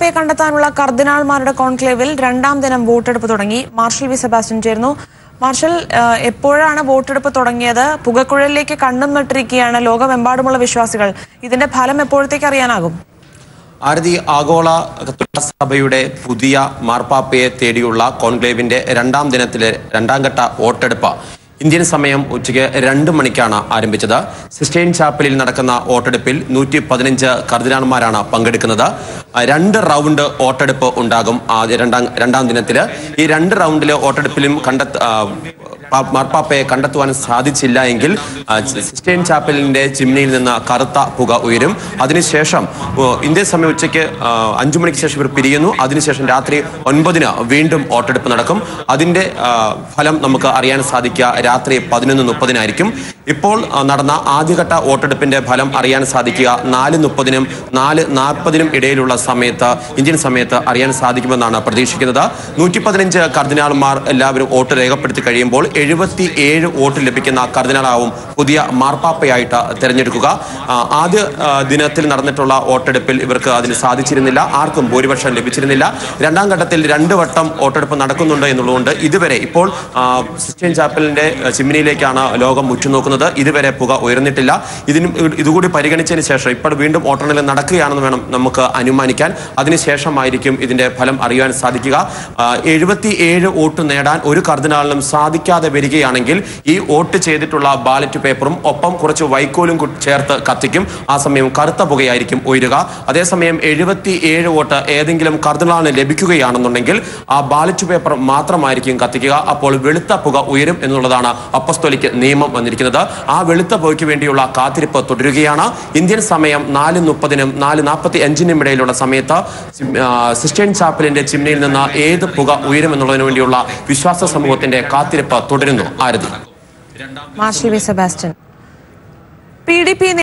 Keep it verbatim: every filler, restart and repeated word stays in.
മാർപ്പാപ്പയെ കണ്ടെത്താനുള്ള കർദിനാൾമാരുടെ കോൺക്ലേവിൽ രണ്ടാം ദിനം വോട്ടെടുപ്പ് തുടങ്ങി. മാർഷൽ വി സെബാസ്റ്റ്യൻ ചേർന്നു. മാർഷൽ, എപ്പോഴാണ് വോട്ടെടുപ്പ് തുടങ്ങിയത്? പുകക്കുഴലിലേക്ക് കണ്ണും നട്ടിരിക്കുകയാണ് ലോകമെമ്പാടുമുള്ള വിശ്വാസികൾ. ഇതിന്റെ ഫലം എപ്പോഴത്തേക്ക് അറിയാനാകും? ആരതി, ആഗോള കത്തോലിക്ക സഭയുടെ പുതിയ മാർപ്പാപ്പയെ തേടിയുള്ള കോൺക്ലേവിന്റെ രണ്ടാം ദിനത്തിലെ രണ്ടാം ഘട്ട വോട്ടെടുപ്പ് ഇന്ത്യൻ സമയം ഉച്ചയ്ക്ക് രണ്ട് മണിക്കാണ് ആരംഭിച്ചത്. സിസ്റ്റൈൻ ചാപ്പലിൽ നടക്കുന്ന വോട്ടെടുപ്പിൽ നൂറ്റി പതിനഞ്ച് കർദിനാൾമാരാണ് പങ്കെടുക്കുന്നത്. രണ്ട് റൗണ്ട് വോട്ടെടുപ്പ് ഉണ്ടാകും രണ്ടാം രണ്ടാം ദിനത്തില്. ഈ രണ്ട് റൗണ്ടിലെ വോട്ടെടുപ്പിലും കണ്ടെത്ത മാർപ്പാപ്പയെ കണ്ടെത്തുവാൻ സാധിച്ചില്ല എങ്കിൽ സിസ്റ്റൈൻ ചാപ്പലിന്റെ ചിമ്നിയിൽ നിന്ന് കറുത്ത പുക ഉയരും. അതിനുശേഷം ഇന്ത്യൻ സമയം ഉച്ചയ്ക്ക് അഞ്ചു മണിക്ക് ശേഷം ഇവർ പിരിയുന്നു. അതിനുശേഷം രാത്രി ഒൻപതിന് വീണ്ടും വോട്ടെടുപ്പ് നടക്കും. അതിന്റെ ഫലം നമുക്ക് അറിയാൻ സാധിക്കുക രാത്രി പതിനൊന്ന് മുപ്പതിനായിരിക്കും. ഇപ്പോൾ നടന്ന ആദ്യഘട്ട വോട്ടെടുപ്പിന്റെ ഫലം അറിയാൻ സാധിക്കുക നാല് മുപ്പതിനും നാല് നാൽപ്പതിനും ഇടയിലുള്ള സമയത്ത് ഇന്ത്യൻ സമയത്ത് അറിയാൻ സാധിക്കുമെന്നാണ് പ്രതീക്ഷിക്കുന്നത്. നൂറ്റി പതിനഞ്ച് കർദിനാൾമാർ എല്ലാവരും വോട്ട് രേഖപ്പെടുത്തി കഴിയുമ്പോൾ എഴുപത്തി ഏഴ് വോട്ട് ലഭിക്കുന്ന കർദിനാളാവും പുതിയ മാർപ്പാപ്പയായിട്ട് തെരഞ്ഞെടുക്കുക. ആദ്യ ദിനത്തിൽ നടന്നിട്ടുള്ള വോട്ടെടുപ്പിൽ ഇവർക്ക് അതിന് സാധിച്ചിരുന്നില്ല. ആർക്കും ഭൂരിപക്ഷം ലഭിച്ചിരുന്നില്ല. രണ്ടാം ഘട്ടത്തിൽ രണ്ട് വട്ടം വോട്ടെടുപ്പ് നടക്കുന്നുണ്ട് എന്നുള്ളതുകൊണ്ട് ഇതുവരെ ഇപ്പോൾ സിസ്റ്റൈൻ ചാപ്പലിന്റെ ചിമ്മിനിയിലേക്കാണ് ലോകം ഉറ്റുനോക്കുന്നത്. ഇതുവരെ പുക ഉയർന്നിട്ടില്ല. ഇതിനും ഇതുകൂടി പരിഗണിച്ചതിന് ശേഷം ഇപ്പോൾ വീണ്ടും വോട്ടെണ്ണൽ നടക്കുകയാണെന്ന് വേണം നമുക്ക് അനുമാനിക്കാൻ. അതിനുശേഷമായിരിക്കും ഇതിന്റെ ഫലം അറിയാൻ സാധിക്കുക. എഴുപത്തി ഏഴ് വോട്ട് നേടാൻ ഒരു കർദിനാളിനും സാധിക്കാതെ വരികയാണെങ്കിൽ ഈ വോട്ട് ചെയ്തിട്ടുള്ള ബാലറ്റ് പേപ്പറും ഒപ്പം കുറച്ച് വൈക്കോലും ചേർത്ത് കത്തിക്കും. ആ സമയം കറുത്ത പുകയായിരിക്കും ഉയരുക. അതേസമയം എഴുപത്തി ഏഴ് വോട്ട് ഏതെങ്കിലും കർദിനാളിന് ലഭിക്കുകയാണെന്നുണ്ടെങ്കിൽ ആ ബാലറ്റ് പേപ്പർ മാത്രമായിരിക്കും കത്തിക്കുക. അപ്പോൾ വെളുത്ത പുക ഉയരും എന്നുള്ളതാണ് അപ്പസ്തോലിക് നിയമം വന്നിരിക്കുന്നത്. ആ വെളുത്ത പുകയ്ക്ക് വേണ്ടിയുള്ള കാത്തിരിപ്പ് തുടരുകയാണ്. ഇന്ത്യൻ സമയം നാല് മുപ്പതിനും നാല് നാൽപ്പത്തി അഞ്ചിനും ഇടയിലുള്ള സമയത്ത് സിസ്റ്റൈൻ ചാപ്പലിന്റെ ചിമ്നിയിൽ നിന്ന് ഏത് പുക ഉയരും എന്നുള്ളതിനു വേണ്ടിയുള്ള വിശ്വാസ സമൂഹത്തിന്റെ കാത്തിരിപ്പ് തുടരുന്നു. Aarathi. Marshal V Sebastian. P D P